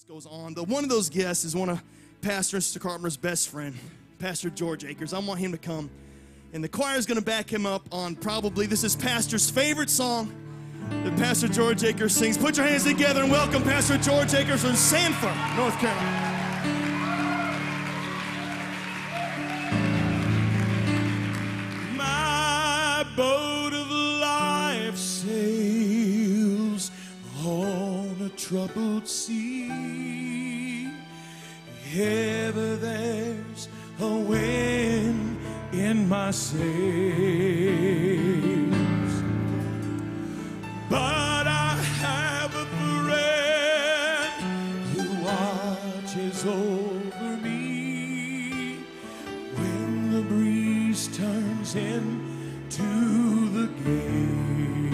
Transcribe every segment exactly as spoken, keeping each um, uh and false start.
Goes on, but one of those guests is one of Pastor and Sister Carpenter's best friend, Pastor George Akers. I want him to come, and the choir is going to back him up on probably, this is Pastor's favorite song that Pastor George Akers sings. Put your hands together and welcome Pastor George Akers from Sanford, North Carolina. My boat of life sails on a troubled sea. Ever there's a wind in my sails, but I have a friend who watches over me when the breeze turns into the gale.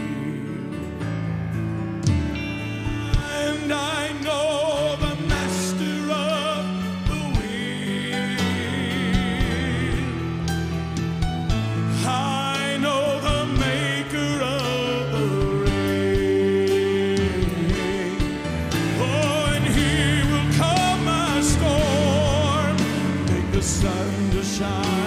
And I know the master of the wind. I know the maker of the rain. Oh, and he will calm my storm, make the sun to shine.